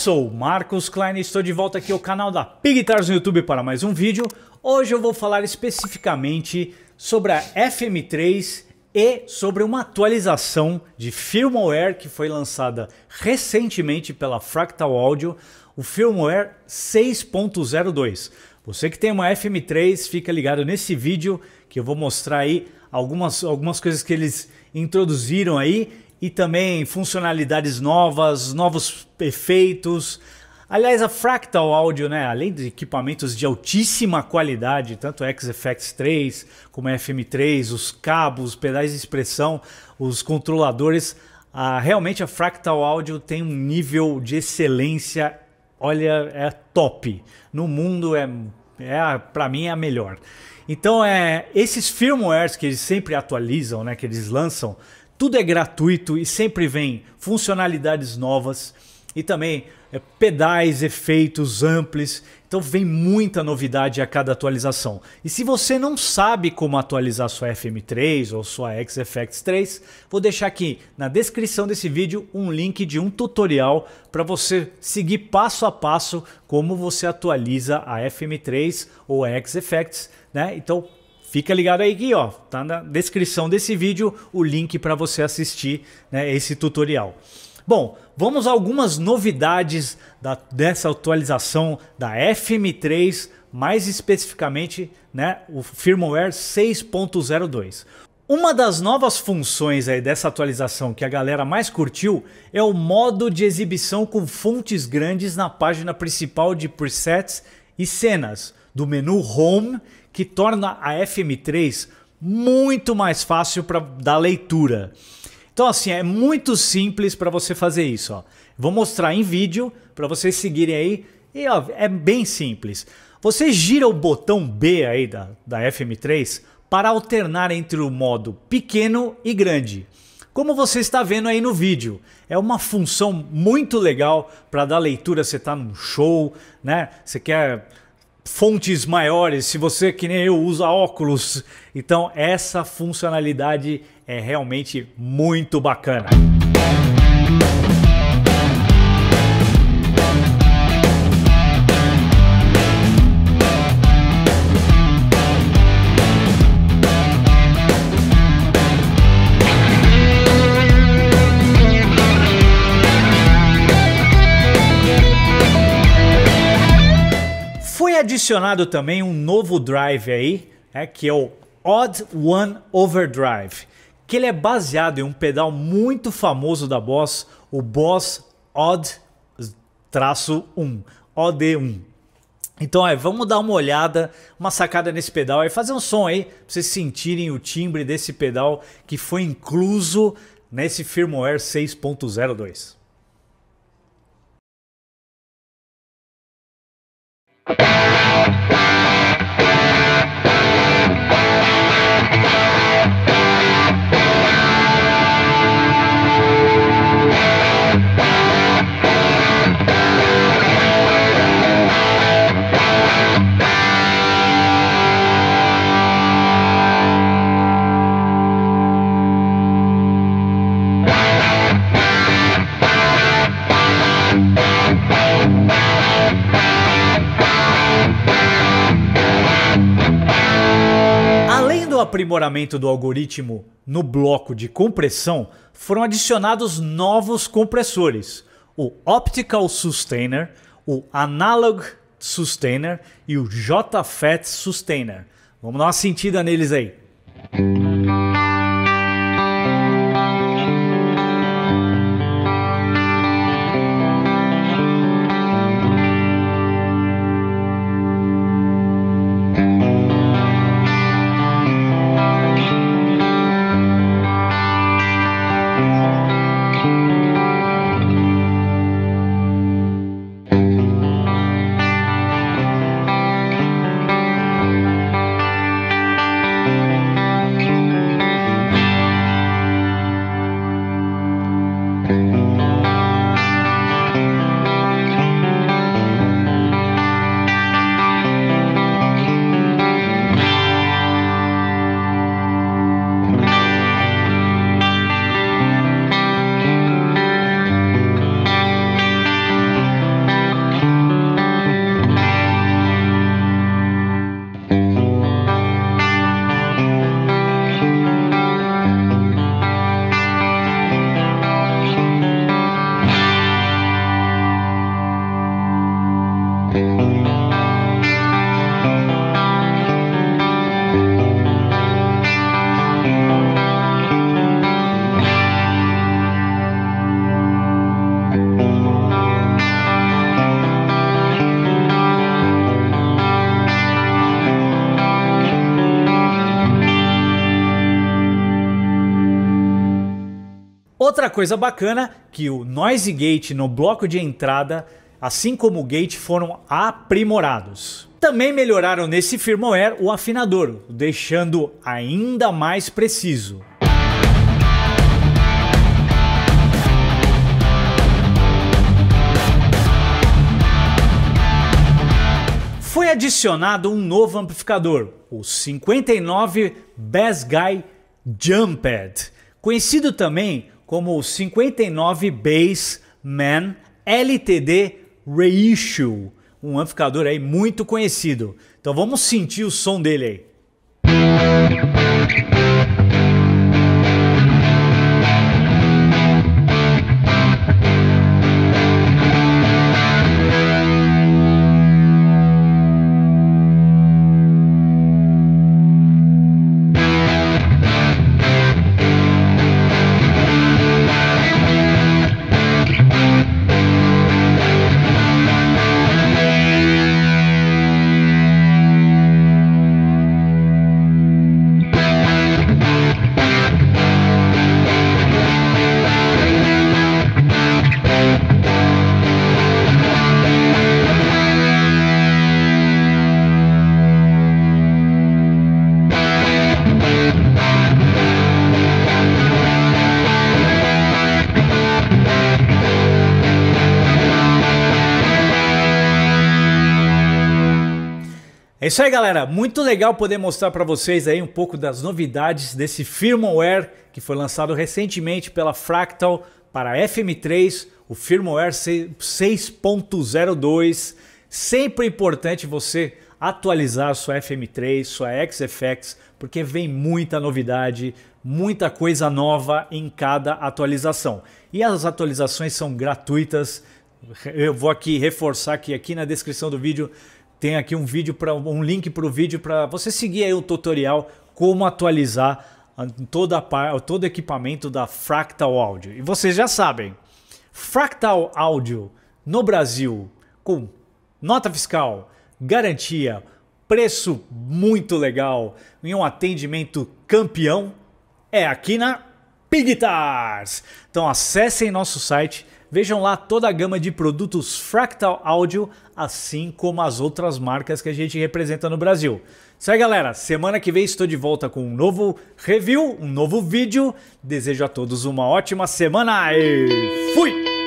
sou o Marcos Klein e estou de volta aqui ao canal da Pigguitars no YouTube para mais um vídeo. Hoje eu vou falar especificamente sobre a FM3 e sobre uma atualização de firmware que foi lançada recentemente pela Fractal Audio, o firmware 6.02. Você que tem uma FM3, fica ligado nesse vídeo que eu vou mostrar aí algumas coisas que eles introduziram aí e também funcionalidades novas, novos efeitos. Aliás, a Fractal Audio, né, além de equipamentos de altíssima qualidade, tanto a XFX 3 como a FM3, os cabos, os pedais de expressão, os controladores, realmente a Fractal Audio tem um nível de excelência, olha, é top. No mundo para mim é a melhor. Então esses firmwares que eles sempre atualizam, né, que eles lançam, tudo é gratuito e sempre vem funcionalidades novas e também pedais, efeitos, amplis. Então vem muita novidade a cada atualização. E se você não sabe como atualizar sua FM3 ou sua XFX 3, vou deixar aqui na descrição desse vídeo um link de um tutorial para você seguir passo a passo como você atualiza a FM3 ou a XFX, né? Então fica ligado aí que ó, tá na descrição desse vídeo o link para você assistir, né, esse tutorial. Bom, vamos a algumas novidades dessa atualização da FM3, mais especificamente, né, o firmware 6.02. Uma das novas funções aí dessa atualização que a galera mais curtiu é o modo de exibição com fontes grandes na página principal de presets e cenas do menu Home, que torna a FM3 muito mais fácil para dar leitura. Então assim, é muito simples para você fazer isso. Ó. Vou mostrar em vídeo para vocês seguirem aí. E ó, é bem simples. Você gira o botão B aí da FM3 para alternar entre o modo pequeno e grande. Como você está vendo aí no vídeo, é uma função muito legal para dar leitura. Você está num show, né? Você quer fontes maiores, se você, que nem eu, usa óculos. Então essa funcionalidade é realmente muito bacana. Foi adicionado também um novo drive aí, que é o Odd One Overdrive, que ele é baseado em um pedal muito famoso da Boss, o Boss Odd-1, OD1. Então vamos dar uma olhada, uma sacada nesse pedal e fazer um som aí, para vocês sentirem o timbre desse pedal que foi incluso nesse firmware 6.02. Aprimoramento do algoritmo no bloco de compressão, foram adicionados novos compressores, o Optical Sustainer, o Analog Sustainer e o JFET Sustainer. Vamos dar uma sentida neles aí. Outra coisa bacana que o Noise Gate no bloco de entrada, assim como o gate, foram aprimorados. Também melhoraram nesse firmware o afinador, deixando ainda mais preciso. Foi adicionado um novo amplificador, o 59 Bass Guy Jumped, conhecido também como o 59 Bass Man LTD Reissue, um amplificador aí muito conhecido. Então vamos sentir o som dele aí. É isso aí, galera, muito legal poder mostrar para vocês aí um pouco das novidades desse firmware que foi lançado recentemente pela Fractal para FM3, o firmware 6.02. Sempre importante você atualizar sua FM3, sua XFX, porque vem muita novidade, muita coisa nova em cada atualização. E as atualizações são gratuitas. Eu vou aqui reforçar que aqui na descrição do vídeo tem aqui um link para o vídeo para você seguir aí o tutorial como atualizar todo o equipamento da Fractal Audio. E vocês já sabem, Fractal Audio no Brasil com nota fiscal, garantia, preço muito legal e um atendimento campeão é aqui na Pigtars. Então acessem nosso site, vejam lá toda a gama de produtos Fractal Audio, assim como as outras marcas que a gente representa no Brasil. Isso aí, galera, semana que vem estou de volta com um novo review, um novo vídeo. Desejo a todos uma ótima semana e fui!